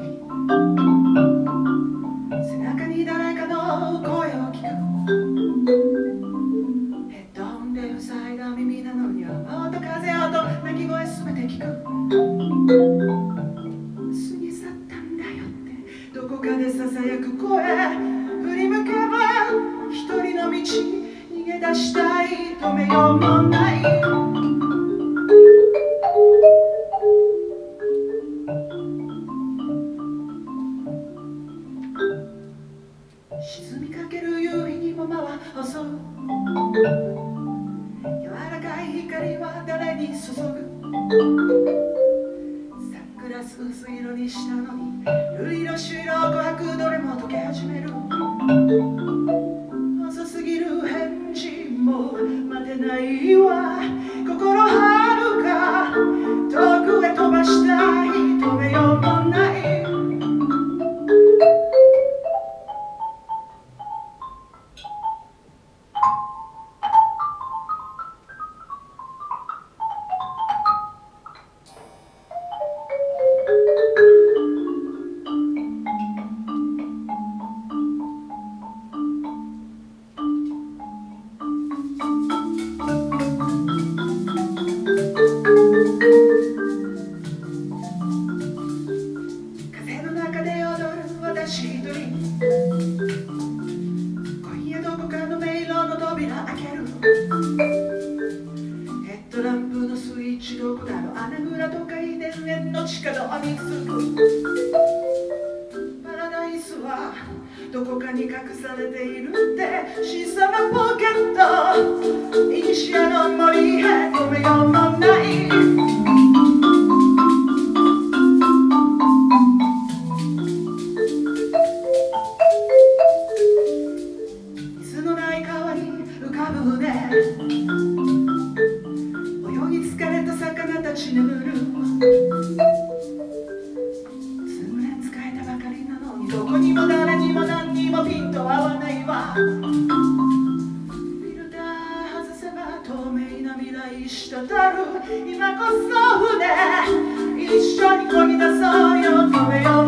背中に誰かの声を聞く。ヘッドホンで塞いだ耳なのに雨音風音鳴き声すべて聞く。過ぎ去ったんだよってどこかでささやく声。振り向けば一人の道逃げ出したい。止めようもない。沈みかける夕日にも間は襲う。柔らかい光は誰に注ぐ。サングラス薄い色にしたのに瑠璃色朱色琥珀どれも溶け始める。遅すぎる返事も待てないわ。心はるか遠くへ飛ばしたい。止めようもない。私一人今夜どこかの迷路の扉開ける。ヘッドランプのスイッチどこだろう。穴蔵とかい田園の地下道に続く。パラダイスはどこかに隠されているって小さなポケット。イニシアの森へ止めようもない。泳ぎ疲れた魚たち眠る。数年使えたばかりなのにどこにも誰にも何にもピンと合わないわ。フィルター外せば透明な未来滴る。今こそ船一緒に漕ぎ出そうよ。止めよう